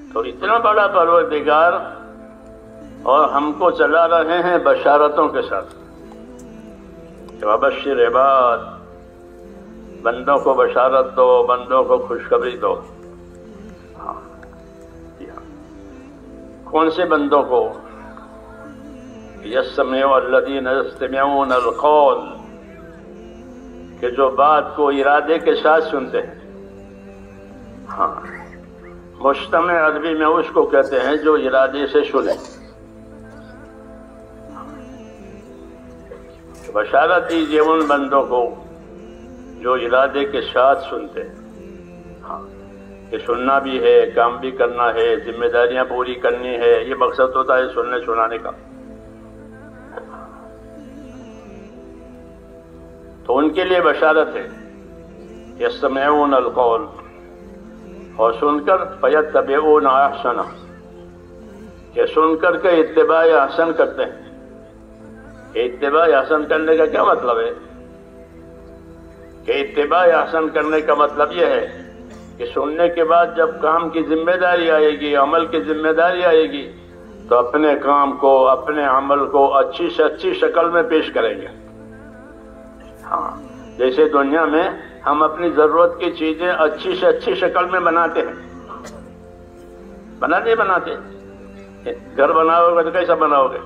تو اتنا بڑا پروردگار اور ہم کو چلا رہے ہیں بشارتوں کے ساتھ کہ وبشر عباد، بندوں کو بشارت دو، بندوں کو خوشخبری دو۔ کون سے بندوں کو؟ یسمع الذین یستمعون القول، کہ جو بات کو ارادے کے ساتھ سنتے ہیں۔ ہاں، مستمع عربی میں اس کو کہتے ہیں جو ارادے سے سنے۔ بشارت دیجیے ان بندوں کو جو ارادے کے ساتھ سنتے ہیں۔ ہاں، کہ سننا بھی ہے، کام بھی کرنا ہے، ذمہ داریاں پوری کرنی ہے، یہ مقصد ہوتا ہے سننے سنانے کا۔ تو ان کے لیے بشارت ہے، یستمعون القول، اور سن کر فیتبعون احسنہ، کہ سن کر کے اتباع احسن کرتے ہیں۔ اتباع احسن کرنے کا کیا مطلب ہے؟ کہ اتباع احسن کرنے کا مطلب یہ ہے کہ سننے کے بعد جب کام کی ذمہ داری آئے گی، عمل کی ذمہ داری آئے گی، تو اپنے کام کو، اپنے عمل کو اچھی سے اچھی شکل میں پیش کریں گے۔ ہاں، جیسے دنیا میں ہم اپنی ضرورت کی چیزیں اچھی سے اچھی شکل میں بناتے ہیں، بناتے گھر بناؤ گے تو کیسا بناؤ گے؟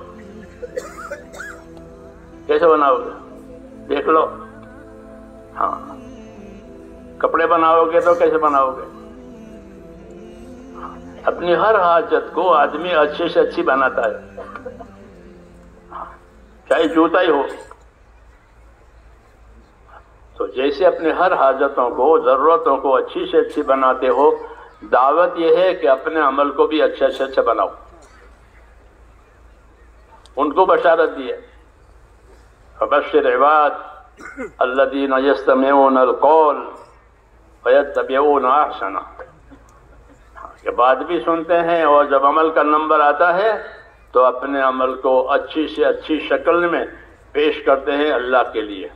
کیسے بناؤ گے؟ دیکھ لو۔ ہاں، کپڑے بناؤ گے تو کیسے بناؤ گے؟ اپنی ہر حاجت کو آدمی اچھے سے اچھی بناتا ہے، چاہے جوتا ہی ہو۔ تو جیسے اپنے ہر حاجتوں کو، ضرورتوں کو اچھی سے اچھی بناتے ہو، دعوت یہ ہے کہ اپنے عمل کو بھی اچھے سے اچھا بناؤ۔ ان کو بشارت دی ہے، فبشر عباد الذین یستمعون القول فیتبعون احسنہ، کہ بات بھی سنتے ہیں اور جب عمل کا نمبر آتا ہے تو اپنے عمل کو اچھی سے اچھی شکل میں پیش کرتے ہیں اللہ کے لیے۔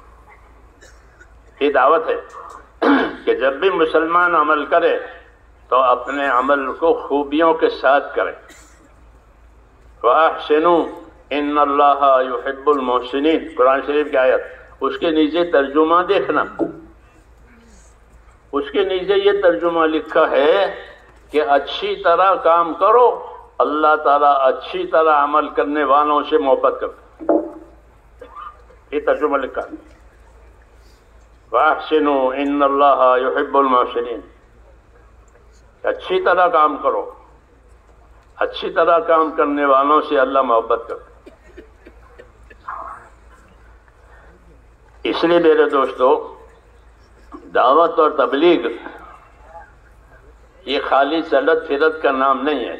یہ دعوت ہے کہ جب بھی مسلمان عمل کرے تو اپنے عمل کو خوبیوں کے ساتھ کرے۔ وَأَحْسِنُوا إِنَّ اللَّهَ يُحِبُّ الْمُحْسِنِينَ، قرآن شریف کی آیت، اس کے نیچے ترجمہ دیکھنا، اس کے نیچے یہ ترجمہ لکھا ہے کہ اچھی طرح کام کرو، اللہ تعالیٰ اچھی طرح عمل کرنے والوں سے محبت کرتا ہے۔ یہ ترجمہ لکھا ہے، وَأَحْسِنُوا إِنَّ اللَّهَ يُحِبُّ الْمُحْسِنِينَ، اچھی طرح کام کرو، اچھی طرح کام کرنے والوں سے اللہ محبت کرتا ہے۔ اس لیے میرے دوستو، دعوت اور تبلیغ یہ خالی چلت پھرت کا نام نہیں ہے،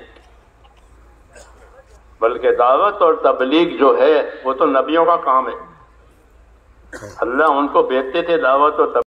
بلکہ دعوت اور تبلیغ جو ہے وہ تو نبیوں کا کام ہے۔ اللہ ان کو بھیجتے تھے دعوت اور تبلیغ